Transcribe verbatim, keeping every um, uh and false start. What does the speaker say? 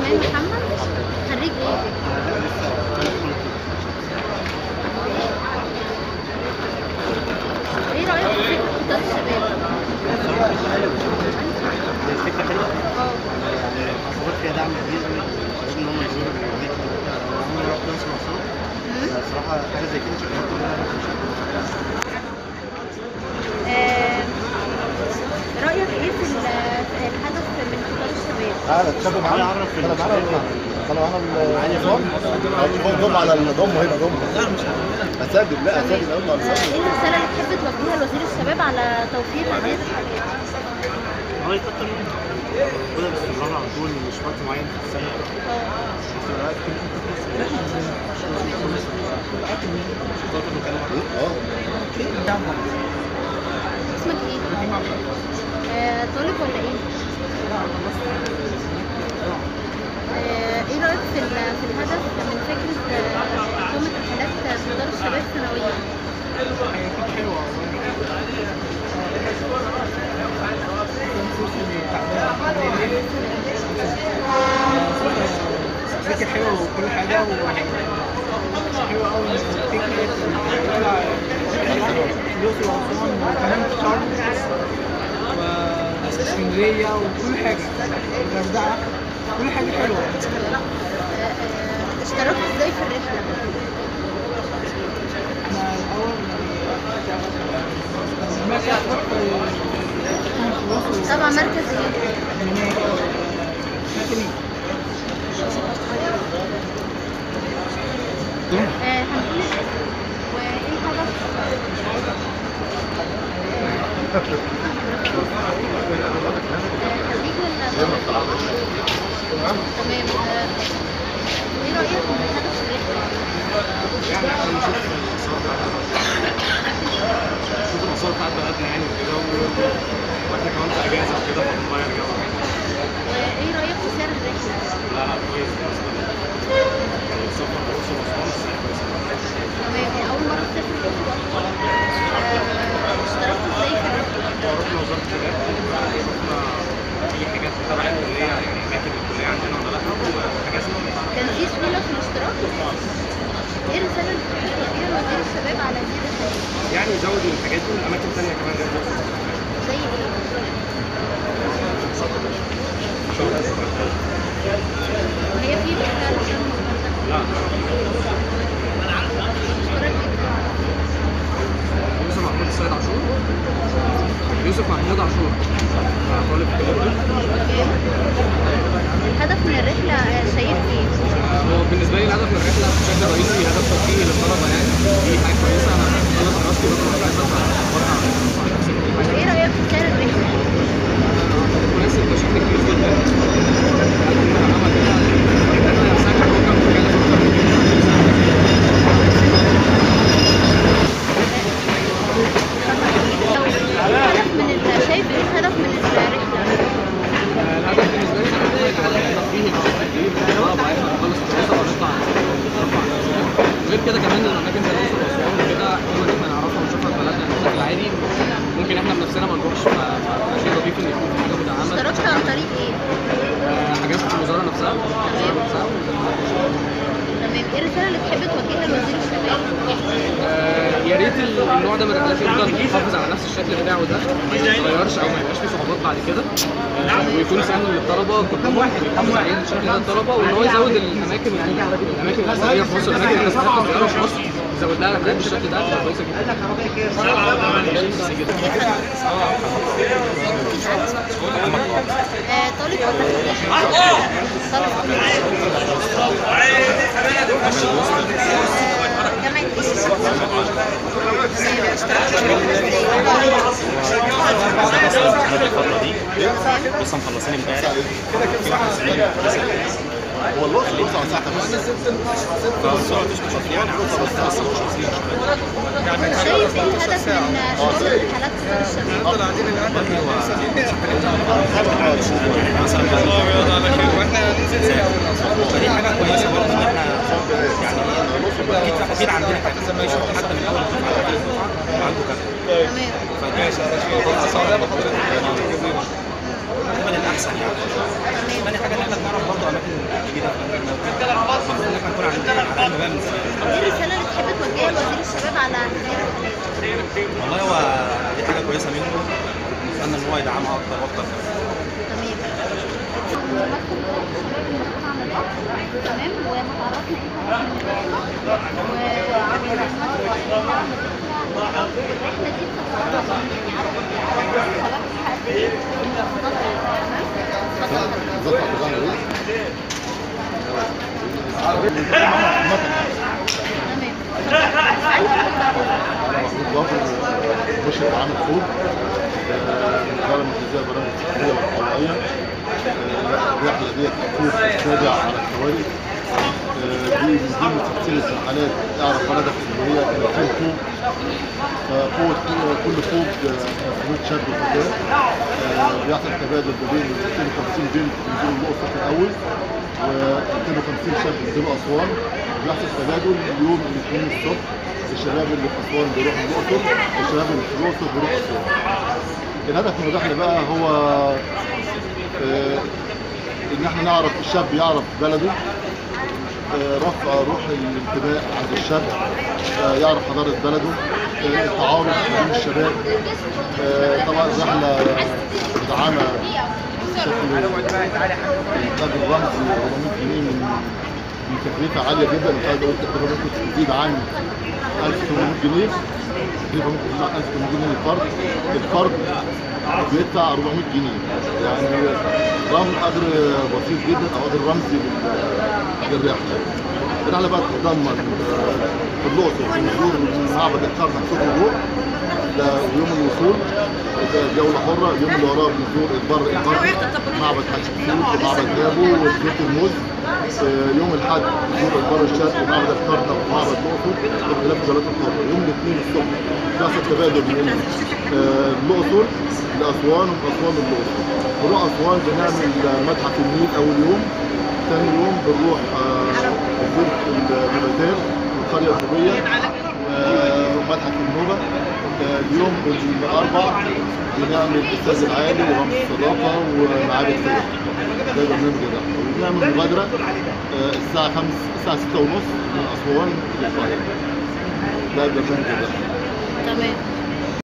إسماعيل محمد، خريج ايه؟ ايه رأيك في فكرة قطار الشباب؟ فكرة حلوة؟ اه يعني حصلت فيها دعم كبير قوي للشباب ان هم يزوروا الاماكن وبتاع. انا عمري ما رحت الاقصر واسوان، الصراحة حاجة زي كده شجعتني ان انا اروح. آه، رأيك ايه في ال- في الهدف من قطار الشباب؟ تعالى تشرب معانا اعرف تعالى معانا الشباب تعالى معانا الفون الفون ضم على الضم هنا ضم لا مش هسجل لا تمام. هسجل اول ما آه، هسجل ايه الرسالة اللي تحب توجهها لوزير الشباب على توفير هذه الحاجات؟ هو يكتر منه خدها باستمرار على طول، مش وقت معين في السنة. في الوقت كل اسمك ايه؟ آه، طالب ولا ايه؟ آه، ايه رأيك في ال- في الهدف من فكرة آه، إقامة رحلات قطار الشباب سنويا؟ فكرة حلوة وكل حاجة وحلوة أوي فكرة طلع الأقصر وأسوان وكمان شرم واسكندرية وكل حاجة الغردقة كل حاجة حلوة. آه، آه، اشتركت ازاي في الرحلة؟ أنا الأول ما كنت أروح في طبعا مركز ايه؟ آه، هنقول وايه الهدف؟ آه، خريج ولا طالب؟ تمام. آه، ايه رأيك في الهدف في الرحلة؟ يعني عشان نشوف الآثار بتاعت نشوف الآثار بتاعت بلدنا يعني وكده، واحنا كمان في أجازة وكده فبنغير جو. وايه رأيك في سعر الرحلة؟ لا لا كويس بالنسبة لي. يعني السفر الأقصر وأسوان بس كويس. تمام. هي أول مرة تسافر الأقصر وأسوان. آه، اشتركت ازاي في الرحلة؟ رحنا وزارة الشباب، شفنا أي حاجات تبع الكلية، يعني أماكن الكلية عندنا ولا لأ، وحجزنا. كان في سهولة في الاشتراك؟ ايه الرسالة اللي تحب توجهها لوزير الشباب على هذه الرحلة؟ يعني يزود الحاجات دي والأماكن التانية كمان غير الأقصر. زي ايه؟ وهي في بالفعل شرم والغردقة. لا اشتراك جدا. يوسف محمود السيد عاشور. يوسف محمود عاشور طالب في الأردن. الهدف من الرحلة آه، شايف ايه؟ هو بالنسبه لي الهدف من الرحله بشكل رئيسي هدف ترفيهي للطلبه، يعني دي حاجه كويسه. انا طالب دراستي بره اجازه فبره على نفسي كل حاجه. ايه رأيك في سعر الرحلة؟ اعتقد مناسب بشكل كبير جدا. انا كده انا ساكن بفكر في حاجه اكتر من كده. لو الهدف من ال- شايف ايه الهدف من الرحلة؟ الهدف بالنسبه لي ان هو يبقى هدف ترفيهي بشكل كبير للطلبه، عايز نخلص الدراسه ونطلع نرفع عن نفسنا. غير كده كمان الاماكن زي الاقصر واسوان وكده حلوه ان احنا نعرفها ونشوفها في بلدنا بشكل عادي، ممكن احنا بنفسنا ما نروحش، فشيء لطيف ان يكون في حاجه مدعمه. اشتركت عن طريق ايه؟ آه، حجزت في الوزاره نفسها. الوزاره نفسها. تمام. ايه الرسالة اللي تحب توجهها لوزير الشباب؟ آه، يا ريت النوع ده من الرحلات يفضل محافظ على نفس الشكل بتاعه ده، ما يتغيرش او ما يبقاش فيه صعوبات بعد كده، آه، ويكون سهل للطلبه كلهم واحد يحافظ عليه الشكل ده الطلبه، وان هو يزود الاماكن الاماكن الاثريه في مصر، الاماكن اللي بتحب زياره في مصر يزود لها رحلات بالشكل ده هتبقى كويسه جدا. آه، طالب ولا خريج؟ طالب. آه، جامعة ايه؟ تمام. اشتركت في الرحلة ازاي؟ الفترة دي لسه مخلصين امبارح. في واحد زميلي هو الأقصر الأقصر على ساعتها بس فالصورة مش مش يعني عن بس بس مش مصريين. شايف ايه الهدف من شغل رحلات قطار الشباب؟ والله هو يعني مثلا فدي حاجة كويسة برضه ان احنا يعني اكيد اكيد عندنا حد حتى من اول دفعة لآخر دفعة عنده كذا. تمام. فدي من الأحسن يعني. ثاني حاجة إن إحنا بنعرف برضه أماكن مشرف عام الفوق الإدارة المركزية للبرامج الصحية والطوعية. الرحلة ديت هتكون تابع على الكوارث. دي من ضمن سلسلة رحلات اعرف بلدك اللي هي ثلاثين فوق. ففوق كل فوق خمسمية شاب وفتاة. بيحصل تبادل ما بين مئتين وخمسين بنت بينزلوا الأقصر في الأول و250 شاب بينزلوا أسوان. بيحصل تبادل يوم الاثنين الصبح. الشباب اللي في أسوان بيروحوا الأقصر والشباب اللي في الأقصر بيروحوا أسوان. الهدف من الرحلة بقى هو إن احنا نعرف الشاب يعرف بلده، رفع روح الانتماء عند الشاب، يعرف حضارة بلده، التعارف بين الشباب. طبعا الرحلة مدعمة بشكل الإنتاج الرمزي أربعمية جنيه من من تكلفة عالية جدا. مش عايز أقول التكلفة ممكن تزيد عن ألف وثمانمية جنيه. التكلفة ممكن تزيد عن ألف وثمانمية جنيه للفرد. الفرد بيدفع أربعمية جنيه، يعني رمز قدر بسيط جدا او قدر رمزي للرحله. الرحله بقى تتضمن في الاقصر نزور معبد الكرنك صوت الروح ده يوم الوصول، ده جوله حره. اليوم اللي وراه بنزور البر البر معبد حتشبسوت ومعبد جابو وجزيره الموز. يوم الاحد نزور البر الشرقي ومعبد الكرنك ومعبد الاقصر باختلاف جولات الحره. يوم الاثنين الصبح بيحصل تبادل من الاقصر لاسوان ومن اسوان للاقصر. بنروح اسوان بنعمل متحف النيل اول يوم. ثاني يوم بنروح جزيره النباتات والقريه النوبيه ومتحف النوبه. اليوم الاربع بنعمل الاستاذ العالي ورمز الصداقه ومعابد سياحه. ده برنامج ده. وبنعمل مبادره الساعه خمسة الساعه ستة ونص من اسوان للقاهره. ده برنامج ده. تمام.